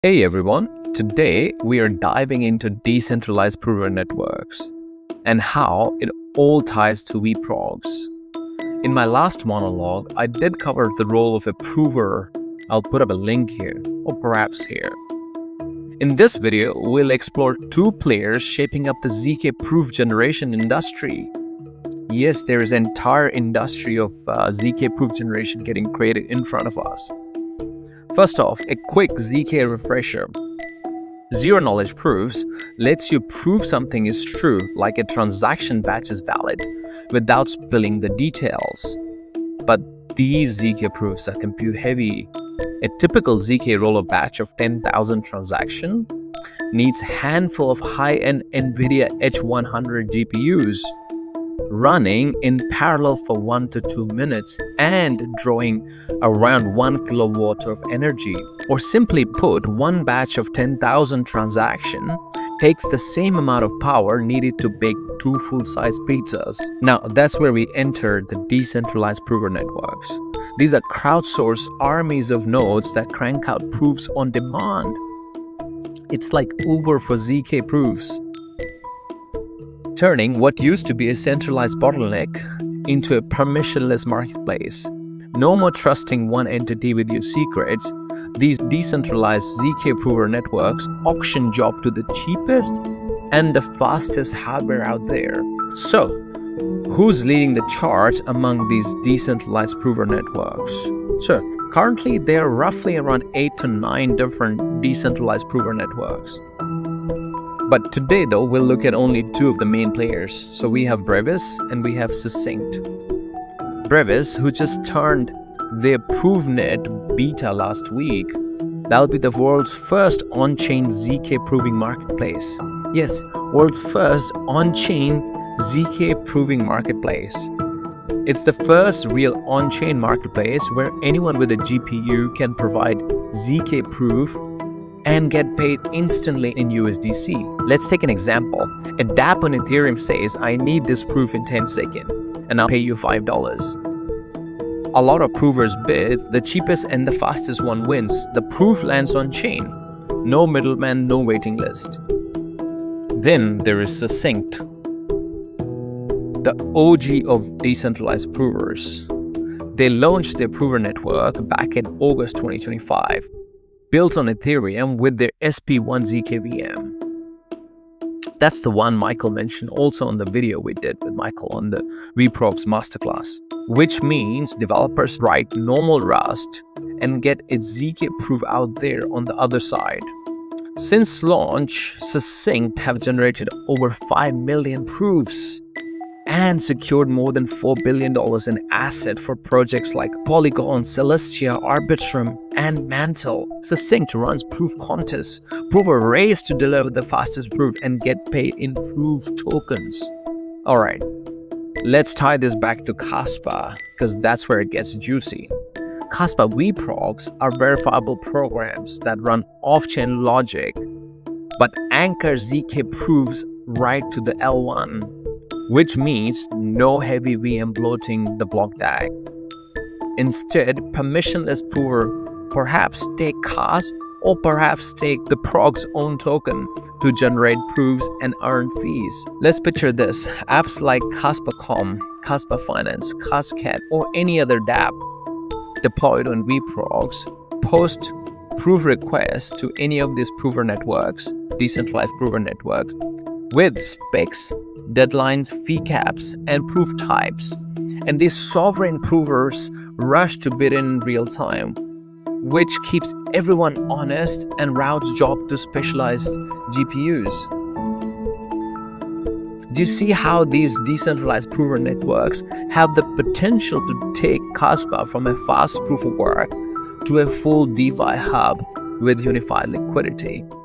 Hey everyone, today we are diving into decentralized prover networks and how it all ties to Vprogs. In my last monologue, I did cover the role of a prover. I'll put up a link here or perhaps here. In this video, we'll explore two players shaping up the ZK proof generation industry. Yes, there is an entire industry of ZK proof generation getting created in front of us. First off, a quick ZK refresher. Zero knowledge proofs lets you prove something is true, like a transaction batch is valid, without spilling the details. But these ZK proofs are compute heavy. A typical ZK roller batch of 10,000 transactions needs a handful of high-end NVIDIA H100 GPUs running in parallel for 1 to 2 minutes and drawing around 1 kilowatt of energy. Or simply put, one batch of 10,000 transactions takes the same amount of power needed to bake 2 full-size pizzas. Now, that's where we enter the decentralized prover networks. These are crowdsourced armies of nodes that crank out proofs on demand. It's like Uber for ZK proofs, turning what used to be a centralized bottleneck into a permissionless marketplace. No more trusting one entity with your secrets. These decentralized ZK prover networks auction job to the cheapest and the fastest hardware out there. So, who's leading the charge among these decentralized prover networks? So, currently there are roughly around 8 to 9 different decentralized prover networks. But today though, we'll look at only 2 of the main players. So we have Brevis and we have Succinct. Brevis, who just turned their ProveNet beta last week, that'll be the world's first on-chain ZK proving marketplace. Yes, world's first on-chain ZK proving marketplace. It's the first real on-chain marketplace where anyone with a GPU can provide ZK proof and get paid instantly in USDC. Let's take an example. A dApp on Ethereum says, I need this proof in 10 seconds and I'll pay you $5. A lot of provers bid, the cheapest and the fastest one wins. The proof lands on chain. No middleman, no waiting list. Then there is Succinct, the OG of decentralized provers. They launched their prover network back in August 2025. Built on Ethereum with their SP1 ZK VM. That's the one Michael mentioned also on the video we did with Michael on the Vprogs masterclass, which means developers write normal Rust and get its ZK proof out there on the other side. Since launch, Succinct have generated over 5 million proofs and secured more than $4 billion in asset for projects like Polygon, Celestia, Arbitrum, and Mantle. Succinct runs proof contests, prove a race to deliver the fastest proof and get paid in proof tokens. Alright, let's tie this back to Kaspa because that's where it gets juicy. Kaspa Vprogs are verifiable programs that run off-chain logic but anchor ZK proofs right to the L1. Which means no heavy VM bloating the block DAG. Instead, permissionless prover perhaps take Kas or perhaps take the Prog's own token to generate proofs and earn fees. Let's picture this. Apps like Kaspa.com, Kaspa Finance, Kascat, or any other dApp deployed on Vprogs post proof requests to any of these prover networks, decentralized prover network, with specs, deadlines, fee caps, and proof types. And these sovereign provers rush to bid in real time, which keeps everyone honest and routes job to specialized GPUs. Do you see how these decentralized prover networks have the potential to take Kaspa from a fast proof of work to a full DeFi hub with unified liquidity?